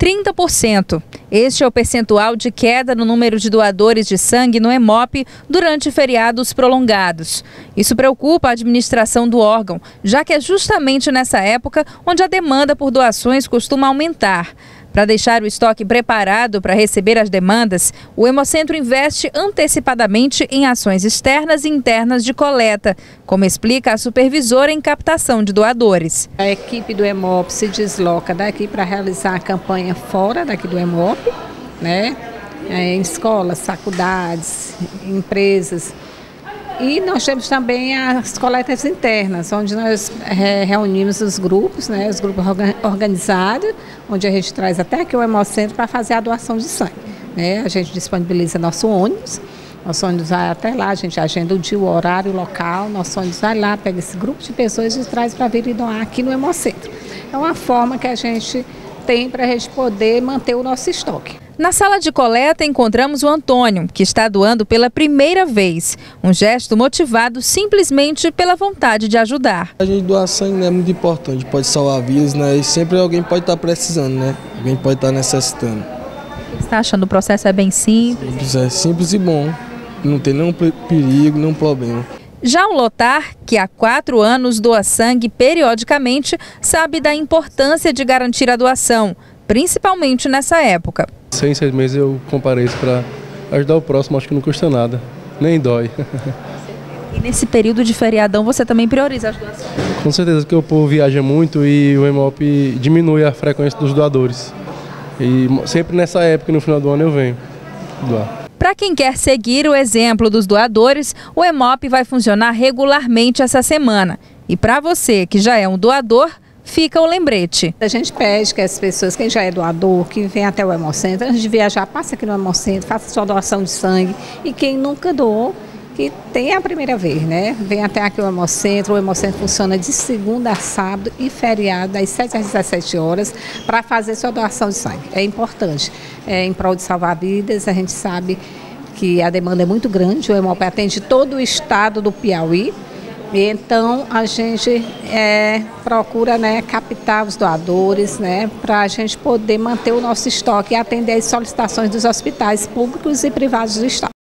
30%. Este é o percentual de queda no número de doadores de sangue no Hemop durante feriados prolongados. Isso preocupa a administração do órgão, já que é justamente nessa época onde a demanda por doações costuma aumentar. Para deixar o estoque preparado para receber as demandas, o Hemocentro investe antecipadamente em ações externas e internas de coleta, como explica a supervisora em captação de doadores. A equipe do Hemop se desloca daqui para realizar a campanha fora daqui do Hemop, né? Em escolas, faculdades, empresas. E nós temos também as coletas internas, onde nós reunimos os grupos, né, os grupos organizados, onde a gente traz até aqui o Hemocentro para fazer a doação de sangue. Né? A gente disponibiliza nosso ônibus vai até lá, a gente agenda o dia, o horário, o local, nosso ônibus vai lá, pega esse grupo de pessoas e traz para vir e doar aqui no Hemocentro. É uma forma que a gente tem para a gente poder manter o nosso estoque. Na sala de coleta encontramos o Antônio, que está doando pela primeira vez. Um gesto motivado simplesmente pela vontade de ajudar. A gente doar sangue é muito importante, pode salvar vidas, né? E sempre alguém pode estar precisando, né? Alguém pode estar necessitando. O que você está achando? O processo é bem simples? É simples e bom, não tem nenhum perigo, nenhum problema. Já o Lotar, que há 4 anos doa sangue periodicamente, sabe da importância de garantir a doação, principalmente nessa época. 6 meses eu compareço para ajudar o próximo, acho que não custa nada, nem dói. E nesse período de feriadão você também prioriza as doações? Com certeza, porque o povo viaja muito e o Hemop diminui a frequência dos doadores. E sempre nessa época, no final do ano, eu venho doar. Para quem quer seguir o exemplo dos doadores, o Hemop vai funcionar regularmente essa semana. E para você que já é um doador, fica o lembrete. A gente pede que as pessoas, quem já é doador, que vem até o Hemocentro, antes de viajar, passe aqui no Hemocentro, faça sua doação de sangue. E quem nunca doou, que tem a primeira vez, né? Vem até aqui o Hemocentro funciona de segunda a sábado e feriado, das 7 às 17 horas, para fazer sua doação de sangue. É importante, em prol de salvar vidas. A gente sabe que a demanda é muito grande, o Hemop atende todo o estado do Piauí. Então a gente procura, né, captar os doadores, né, para a gente poder manter o nosso estoque e atender as solicitações dos hospitais públicos e privados do estado.